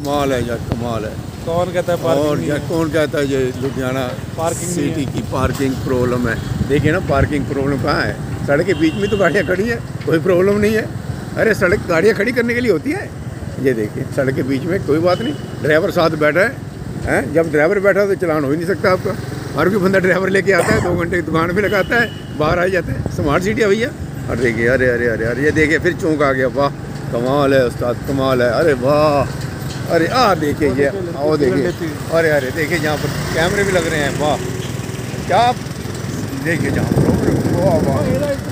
कमाल है यार, कमाल है। कौन कहता है पार्किंग और नहीं यार है? कौन कहता है ये लुधियाना पार्किंग नहीं सिटी है। की पार्किंग प्रॉब्लम है। देखिए ना पार्किंग प्रॉब्लम कहाँ है, सड़क के बीच में तो गाड़ियाँ खड़ी हैं, कोई प्रॉब्लम नहीं है। अरे सड़क गाड़ियाँ खड़ी करने के लिए होती है। ये देखिए सड़क के बीच में कोई बात नहीं, ड्राइवर साथ बैठा है, हैं? जब ड्राइवर बैठा तो चलान हो ही नहीं सकता आपका। हर कोई बंदा ड्राइवर लेके आता है, 2 घंटे की दुकान पे लगाता है, बाहर आ जाता है। स्मार्ट सिटी है भैया। और देखिए अरे अरे अरे अरे ये देखिए फिर चौंक आ गया, वाह कमाल है उस्ताद, कमाल है। अरे वाह, अरे देखिए ये, और देखिए अरे अरे देखिए यहाँ पर कैमरे भी लग रहे हैं, वाह क्या देखिए जहाँ पर, वाह वाह,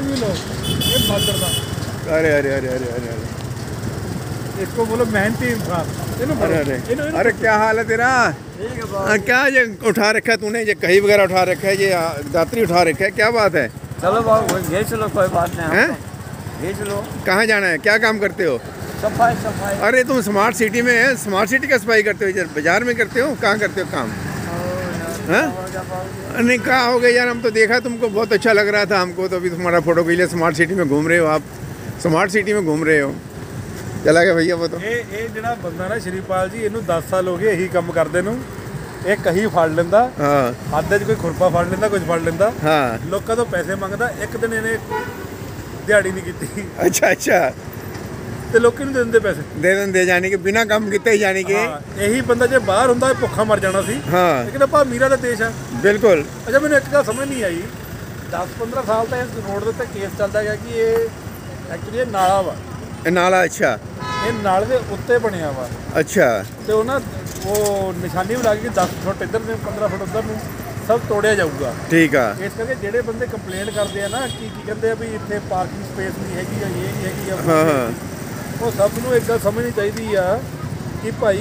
अरे अरे अरे अरे अरे अरे, इसको बोलो मेहनती इंसान। अरे अरे अरे क्या हाल है तेरा? क्या ये उठा रखा है तूने, ये कहीं वगैरह उठा रखा है, ये दात्री उठा रखा है, क्या बात है? चलो बाबू घे चलो, कोई बात नहीं हैं? घे चलो। कहाँ जाना है, क्या काम करते हो? सफाई सफाई। अरे तुम स्मार्ट सिटी में है, स्मार्ट सिटी का सफाई करते हो, इधर बाजार में करते हो, कहाँ करते हो काम? नहीं कहाँ हो गए यार, हम तो देखा तुमको, बहुत अच्छा लग रहा था हमको, तो अभी तुम्हारा फोटो के लिए स्मार्ट सिटी में घूम रहे हो आप, स्मार्ट सिटी में घूम रहे हो। चला गया भैया वो तो। ਇਹ ਜਿਹੜਾ ਬੰਦਾ ਨਾ ਸ਼੍ਰੀਪਾਲ ਜੀ, ਇਹਨੂੰ 10 ਸਾਲ ਹੋ ਗਏ ਇਹੀ ਕੰਮ ਕਰਦੇ ਨੂੰ। ਇਹ ਕਹੀ ਫੜ ਲੈਂਦਾ, ਹਾਂ ਹੱਥ 'ਚ ਕੋਈ ਖੁਰਪਾ ਫੜ ਲੈਂਦਾ, ਕੁਝ ਫੜ ਲੈਂਦਾ, ਹਾਂ ਲੋਕਾਂ ਤੋਂ ਪੈਸੇ ਮੰਗਦਾ। ਇੱਕ ਦਿਨ ਇਹਨੇ ਦਿਹਾੜੀ ਨਹੀਂ ਕੀਤੀ, अच्छा अच्छा, ਤੇ ਲੋਕੀ ਨੂੰ ਦੇ ਦਿੰਦੇ ਪੈਸੇ। दे दे जाने के बिना काम किते ही जाने के। ਹਾਂ, ਇਹੀ ਬੰਦਾ ਜੇ ਬਾਹਰ ਹੁੰਦਾ ਇਹ ਭੁੱਖਾ ਮਰ ਜਾਣਾ ਸੀ। हाँ ਲੇਕਿਨ ਆਪਾਂ ਅਮੀਰਾਂ ਦਾ ਦੇਸ਼ ਆ। बिल्कुल। ਅੱਛਾ ਮੈਨੂੰ ਇੱਕ ਗੱਲ ਸਮਝ ਨਹੀਂ ਆਈ, 10-15 ਸਾਲ ਤਾਂ ਇਸ ਰੋਡ ਦੇ ਉੱਤੇ ਕੇਸ ਚੱਲਦਾ ਗਿਆ ਕਿ ਇਹ ਐਕਚੁਅਲੀ ਇਹ ਨਾਲਾ ਵਾ, नाला, अच्छा ਇਹ ਨਾਲੇ ਦੇ ਉੱਤੇ ਬਣਿਆ ਵਾ, अच्छा ਤੇ ਉਹਨਾਂ ਉਹ ਨਿਸ਼ਾਨੀ ਵੀ ਲੱਗ ਗਈ 10 ਫੁੱਟ ਇੱਧਰ ਨੂੰ 15 ਫੁੱਟ ਉੱਧਰ ਨੂੰ ਸਭ ਤੋੜਿਆ ਜਾਊਗਾ। ठीक है। ਇਸ ਕਰਕੇ ਜਿਹੜੇ ਬੰਦੇ ਕੰਪਲੇਂਟ ਕਰਦੇ ਆ ਨਾ ਕੀ ਕਹਿੰਦੇ ਆ ਵੀ ਇੱਥੇ ਪਾਰਕਿੰਗ ਸਪੇਸ ਨਹੀਂ ਹੈਗੀ ਜਾਂ ਇਹ ਨਹੀਂ ਹੈਗੀ ਜਾਂ हाँ हाँ ਉਹ ਸਭ ਨੂੰ ਇੱਕ ਗੱਲ ਸਮਝਣੀ ਚਾਹੀਦੀ ਆ ਕਿ ਭਾਈ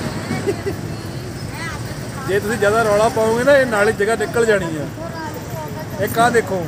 ਜੇ ਤੁਸੀਂ ਜ਼ਿਆਦਾ ਰੌਲਾ ਪਾਓਗੇ ਨਾ ਇਹ ਨਾਲੇ ਜਗ੍ਹਾ ਨਿਕਲ ਜਾਣੀ ਆ। ਇੱਕ ਆ ਦੇਖੋ,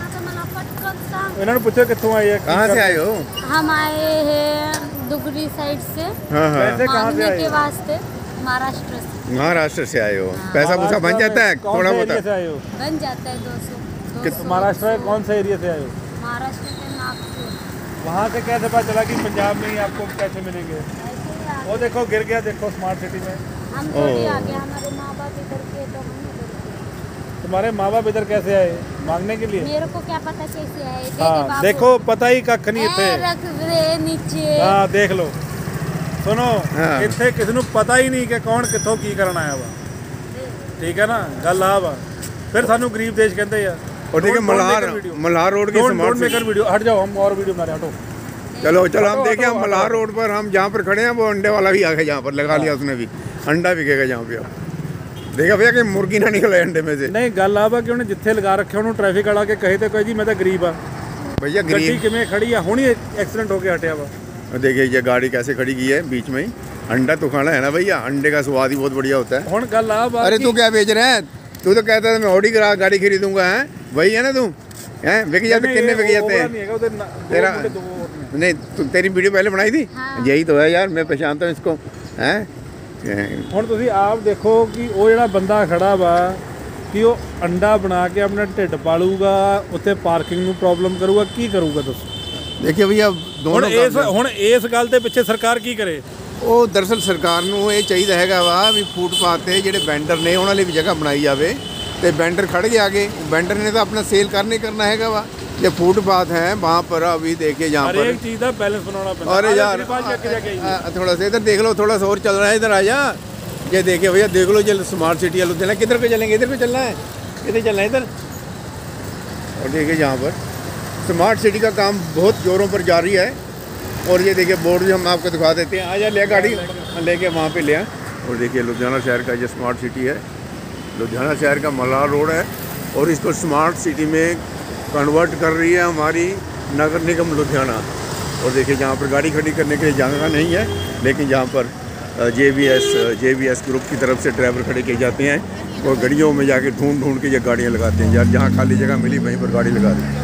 ਇਹਨਾਂ ਨੂੰ ਪੁੱਛੋ ਕਿੱਥੋਂ ਆਏ ਆ, कहाँ से आए हो? हम आए हैं दुगरी साइड से, हाँ हाँ पैसे कहाँ से मांगने आए के हो? वास्ते, महाराष्ट्र से। महाराष्ट्र से आए हो, पैसा पूसा बन जाता है कौन थोड़ा से बहुत? एरिया से आए हो? बन जाता है 200। तो महाराष्ट्र के कौन से एरिया से आए हो? महाराष्ट्र के नागपुर। वहाँ से कैसे पता चला कि पंजाब में ही आपको पैसे मिलेंगे? ऐसे ही वो देखो गिर गया, देखो स्मार्ट सिटी में। हम थोड़ी आ गए, हमारे माँ बाप इधर के तो हम इधर के। तुम्हारे माँ बाप इधर कैसे आए मांगने के लिए? मेरे को क्या पता कैसे आए? हाँ देखो पता ही कख नहीं थे। रख दे नीचे। हाँ देख लो, सुनो हाँ। इतने किसी ਨੂੰ ਪਤਾ ਹੀ ਨਹੀਂ ਕਿ ਕੌਣ ਕਿੱਥੋਂ ਕੀ ਕਰਨ ਆਇਆ ਵਾ। ਠੀਕ ਹੈ ਨਾ ਗੱਲ ਆ ਵਾ, ਫਿਰ ਸਾਨੂੰ ਗਰੀਬ ਦੇਸ਼ ਕਹਿੰਦੇ ਆ। और देखिए मल्हार रोड की don't smart maker city. Video, हट जाओ, हम और वीडियो बना रहे हैं, हटो। चलो चलो हम हटो, देखें, हम हटो, मल्हार हटो। रोड पर हम जहाँ पर खड़े हैं वो अंडे वाला भी आ गया, जहाँ पर लगा लिया उसने भी, अंडा बिकेगा जहाँ पे। अब देखा भैया कि मुर्गी ना निकले अंडे में से। ਨਹੀਂ ਗੱਲ ਆ ਵਾ ਕਿ ਉਹਨੇ ਜਿੱਥੇ ਲਗਾ ਰੱਖਿਆ ਉਹਨੂੰ ਟ੍ਰੈਫਿਕ ਵਾਲਾ ਕੇ ਕਹੇ ਤੇ ਕੋਈ ਜੀ ਮੈਂ ਤਾਂ ਗਰੀਬ ਆ, भैया ਗੱਡੀ गरीब, ਕਿਵੇਂ ਖੜੀ ਆ, ਹੁਣੀ ਐਕਸੀਡੈਂਟ ਹੋ ਕੇ ਹਟਿਆ ਵਾ। देखिए ये गाड़ी कैसे खड़ी की है बीच में ही। अंडा तो खाना है ना भैया, अंडे का स्वाद ही बहुत बढ़िया होता है। ਹੁਣ ਗੱਲ ਆ ਵਾ अरे कि तू क्या बेच रहा है? तू तो कहता था मैं ऑडी गाड़ी खरीदूंगा, है वही है ना तू? हैं बिक जाते, कितने बिक जाते हैं? ਨਹੀਂ ਹੈਗਾ ਉਹਦੇ तेरा ਦੋ ਹੋਰ ਨੇ। नहीं तू तेरी वीडियो पहले बनाई थी? हाँ। यही तो है यार, मैं पहचानता हूँ इसको, हैं? ਹੁਣ ਤੁਸੀਂ ਆਪ ਦੇਖੋ ਕਿ ਉਹ ਜਿਹੜਾ ਬੰਦਾ ਖੜਾ ਵਾ ਕਿ ਉਹ ਅੰਡਾ ਬਣਾ ਕੇ ਆਪਣਾ ਢਿੱਡ ਪਾਲੂਗਾ, ਉੱਥੇ ਪਾਰਕਿੰਗ ਨੂੰ ਪ੍ਰੋਬਲਮ ਕਰੂਗਾ, ਕੀ ਕਰੂਗਾ ਦੱਸੋ? देखिए भैया दोनों ਹੁਣ ਇਸ ਗੱਲ ਦੇ ਪਿੱਛੇ ਸਰਕਾਰ ਕੀ ਕਰੇ? ਉਹ ਦਰਅਸਲ ਸਰਕਾਰ ਨੂੰ ਇਹ ਚਾਹੀਦਾ ਹੈਗਾ ਵਾ ਵੀ ਫੁੱਟਪਾਥ ਤੇ ਜਿਹੜੇ ਵੈਂਡਰ ਨੇ ਉਹਨਾਂ ਲਈ ਵੀ ਜਗ੍ਹਾ ਬਣਾਈ ਜਾਵੇ, ਤੇ ਵੈਂਡਰ ਖੜ ਗਏ आगे, वैंडर ने तो अपना सेल करने करना हैगा वा। ये फुटपाथ है वहाँ पर अभी देखिए जहाँ हर पर, एक चीज़ का बैलेंस बनाना पड़ता अरे यार थोड़ा सा इधर देख लो, थोड़ा सा और चल रहा है इधर आ जा। ये देखिए भैया देख लो, ये स्मार्ट सिटी है लुधियाना, किधर को चलेंगे? इधर को चलना है, इधर चलना है इधर। और देखिए यहाँ पर स्मार्ट सिटी का काम बहुत ज़ोरों पर जारी है। और ये देखिए बोर्ड भी हम आपको दिखा देते हैं, आ जा ले गाड़ी लेके वहाँ पे ले आए। और देखिए लुधियाना शहर का ये स्मार्ट सिटी है, लुधियाना शहर का मल्हार रोड है, और इसको स्मार्ट सिटी में कन्वर्ट कर रही है हमारी नगर निगम लुधियाना। और देखिए जहाँ पर गाड़ी खड़ी करने के लिए जगह नहीं है, लेकिन जहाँ पर JVS ग्रुप की तरफ से ड्राइवर खड़े किए जाते हैं, और गाड़ियों में जाके ढूंढ के ये गाड़ियाँ लगाते हैं यार, जहाँ खाली जगह मिली वहीं पर गाड़ी लगा दी।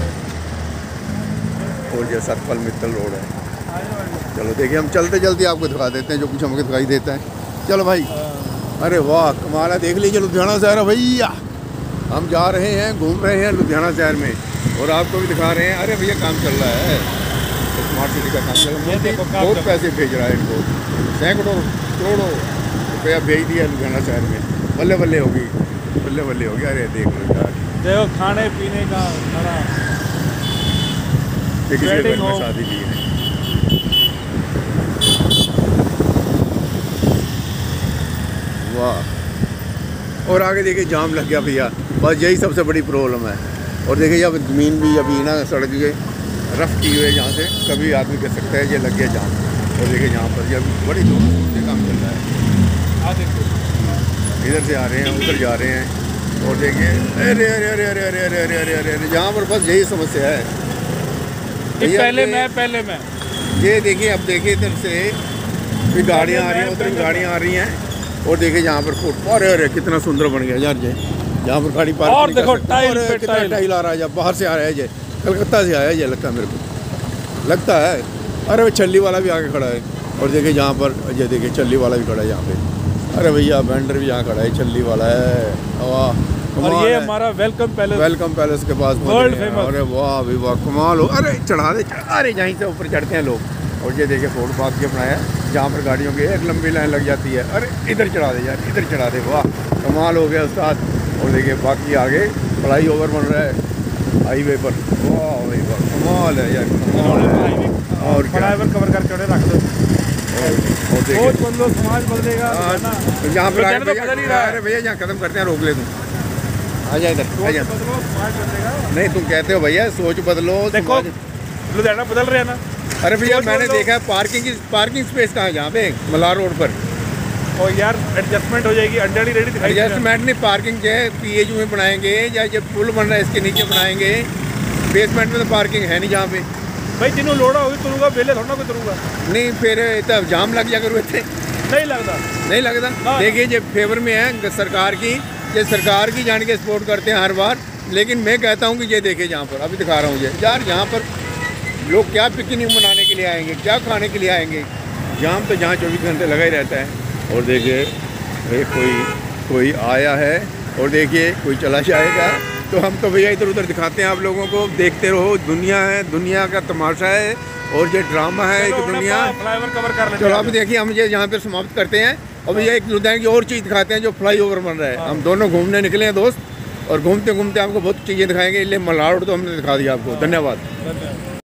और ये सतपाल मित्तल रोड है। चलो देखिए हम चलते चलते आपको दिखा देते हैं जो कुछ हमको दिखाई देता है। चलो भाई, अरे वाह कमाल है, देख लीजिए लुधियाना शहर है भैया। हम जा रहे हैं, घूम रहे हैं लुधियाना शहर में, और आपको भी दिखा रहे हैं। अरे भैया काम चल रहा है, स्मार्ट सिटी का काम चल रहा है। ये मोदी देखो काम बहुत चल रहा पैसे भेज रहा है इनको, सैकड़ों करोड़ों रुपया भेज दिया लुधियाना शहर में। बल्ले बल्ले होगी, बल्ले बल्ले होगी। अरे देख लो यार, देखो खाने पीने का सारा ये किसी के घर Wedding में हो। शादी की है। वाह। और आगे देखिए जाम लग गया भैया, बस यही सबसे बड़ी प्रॉब्लम है। और देखिए अब ज़मीन भी अभी ना सड़क के रफ की हुई है, जहाँ से कभी आदमी कह सकता है ये लग गया जाम। और देखिए यहाँ पर ये बड़ी जोर से काम चल रहा है। आ देखो इधर से आ रहे हैं, उधर जा रहे हैं। और देखिए अरे अरे अरे अरे अरे अरे अरे अरे अरे अरे यहाँ पर बस यही समस्या है भैया। पहले मैं ये देखिए, अब देखिए इधर से भी गाड़ियाँ आ रही हैं, उधर भी गाड़ियाँ आ रही हैं। और देखिए यहाँ पर फुट, अरे अरे कितना सुंदर बन गया यार ये, यहाँ पर गाड़ी पार्क और नहीं कर देखो सकते। टाइल अरे पे कितना टाइल। टाइल आ रहा है, जब बाहर से आ रहा है ये, कलकत्ता से आया है ये, लगता है मेरे को, लगता है। अरे वो छल्ली वाला भी आके खड़ा है। और देखिए यहाँ पर ये देखिए छल्ली वाला भी खड़ा है यहाँ पे। अरे भैया वेंडर भी यहाँ खड़ा है, छल्ली वाला है। वाह और कमाल ये है। हमारा वेलकम पैलेस वेलकम पैलेस के पास पहुंच वर्ल्ड गए हैं। फेमस। अरे वाह भी वाह, कमाल हो। अरे चढ़ा दे, अरे यहीं से ऊपर चढ़ते हैं लोग। और ये देखिए फुटपाथ ये बनाया है, जहाँ पर गाड़ियों की एक लंबी लाइन लग जाती है। अरे इधर चढ़ा दे यार, इधर चढ़ा दे। वाह कमाल हो गया उस्ताद। और देखिए बाकी आगे फ्लाई ओवर बन रहा है हाईवे पर। वाह भाई वाह, कमाल है यार, कमाल है। और क्या, फ्लाईओवर कवर करके रख दो। और देखिए सोच बदलो समाज बदलेगा हाँ, ना। तो यहाँ पर आगे तो बदल ही भैया, रहा है। अरे भैया यहाँ खत्म करते हैं, रोक ले तुम। आ जा इधर, आ जा। सोच बदलो समाज बदलेगा। नहीं तुम कहते हो भैया सोच बदलो देखो समाज- लुधियाना बदल रहे हैं ना। अरे भैया सोच मैंने बदलो। देखा है पार्किंग स्पेस कहाँ है जहाँ पे मलार रोड पर। और यार एडजस्टमेंट हो जाएगी, अंडरली रेडी दिखाई दे रहा है। एडजस्टमेंट नहीं, पार्किंग जो है PHU में बनाएंगे या जब पुल बन रहा है इसके नीचे बनाएंगे। बेसमेंट में तो पार्किंग है नहीं जहाँ पे। भाई जिन्हों लोड़ा होगी तुरूंगा, बेले थोड़ा ना कोई तुरूंगा। नहीं फिर तब जाम लग जा करो इतने, नहीं लगता। नहीं लगता। हाँ। देखिए ये फेवर में है सरकार की, ये सरकार की जान के सपोर्ट करते हैं हर बार। लेकिन मैं कहता हूँ कि ये देखिए जहाँ पर अभी दिखा रहा हूँ ये यार, यहाँ पर लोग क्या पिकनिक मनाने के लिए आएंगे, क्या खाने के लिए आएंगे। जाम तो जहाँ 24 घंटे लगा ही रहता है। और देखिए कोई आया है और देखिए कोई चला जाएगा। तो हम तो भैया इधर उधर दिखाते हैं आप लोगों को, देखते रहो। दुनिया है, दुनिया का तमाशा है और ये ड्रामा है एक दुनिया। फ्लाईओवर कवर कर लेते चलो हैं। अभी देखिए हम ये यहाँ पे समाप्त करते हैं। और भैया एक लुधियाना की और चीज़ दिखाते हैं जो फ्लाईओवर बन रहा है। हम दोनों घूमने निकले हैं दोस्त, और घूमते घूमते आपको बहुत चीज़ें दिखाएंगे। इसलिए मलाड़ तो हमने दिखा दिया आपको। धन्यवाद। धन्यवाद।